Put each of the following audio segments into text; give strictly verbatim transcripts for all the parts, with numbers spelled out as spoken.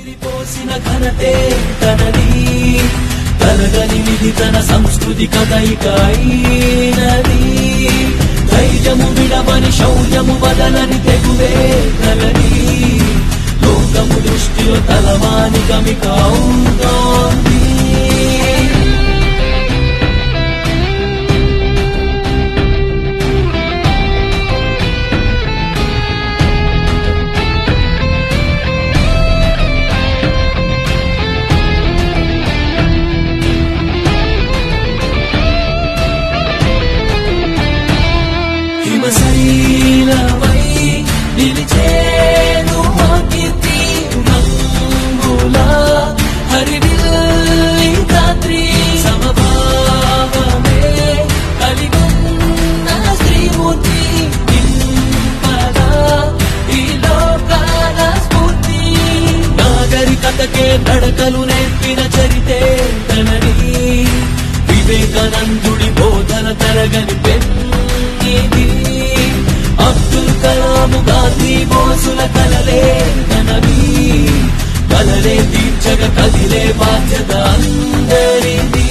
పోసిన ఘనతే తనది తరగని విధి తన సంస్కృతి కదయికైనది ధైర్యము విడవని శౌర్యము వదలని తెగువే కలది లోకము దృష్టిలో తలవాని గమిక ఉంటోంది హిమశైలమై నిలిచేను కీర్తి రంగుల హరివిల్లి రాత్రి సమభావమే కలిగున్న శ్రీమూర్తి నింపదా ఈ లోకాల స్ఫూర్తి నాగరికతకే నడకలు నేర్పిన చరితే తనది వివేకానందుడి బోధన తరగని పెన్నిది అబ్దుల్ కలాము గాంధీ బోసుల కలలే తనవి కలలే తీర్చగ కదిలే బాధ్యత అందరిది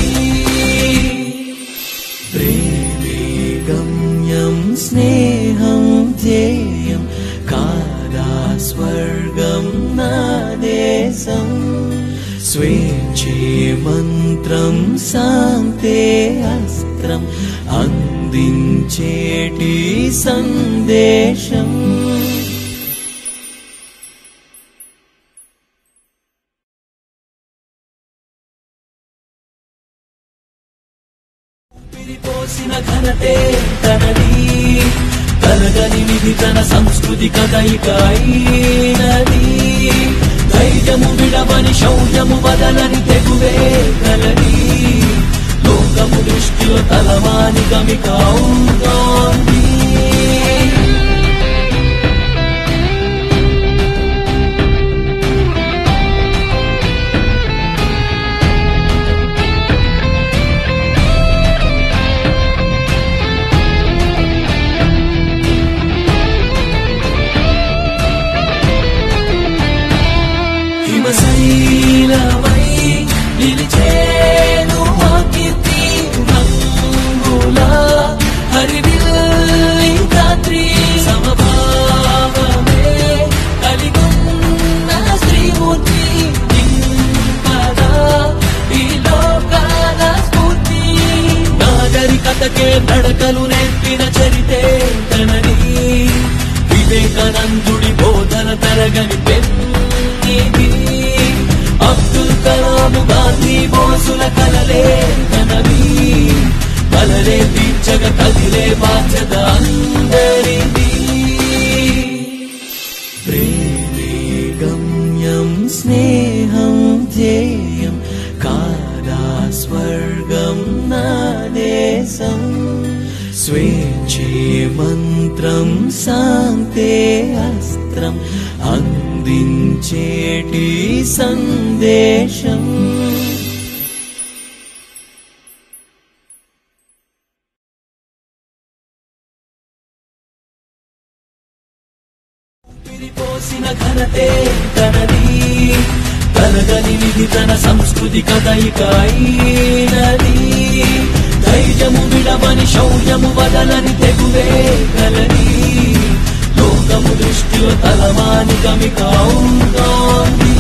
ప్రేమే గమ్యం స్నేహం ధ్యేయం కాదా స్వర్గం నా దేశం స్వేచ్ఛే మంత్రం శాంతే అస్త్రం అందించేటి సందేశం పోసిన ఘనతే తనది తరగని విధి తన సంస్కృతి కదయికైనది ధైర్యము విడవని శౌర్యము వదలని తెగువే కలది లోకము దృష్టిలో తలవాని గమిక ఉంటోంది హిమశైలమై నిలిచేను కీర్తి రంగుల హరివిల్లి రాత్రి సమభావమే కలిగున్న శ్రీమూర్తి నింపదా ఈ లోకాల స్ఫూర్తి నాగరికతకే నడకలు నేర్పిన చరితే తనది వివేకానందుడి బోధన తరగని పెన్నిది అబ్దుల్ కలాము గాంధీ బోసుల కలలే తనవి కలలే తీర్చగ కదిలే బాధ్యత అందరిది ప్రేమే గమ్యం స్నేహం ధ్యేయం కాదా స్వర్గం నా దేశం స్వేచ్ఛే మంత్రం శాంతే అస్త్రం అందించేటి సందేశం పోసిన ఘనతే తనది తరగని విధి తన సంస్కృతి కదయికైనది ధైర్యము విడవని శౌర్యము వదలని తెగువే కలది లోకము దృష్టిలో తలవాని గమిక ఉంటోంది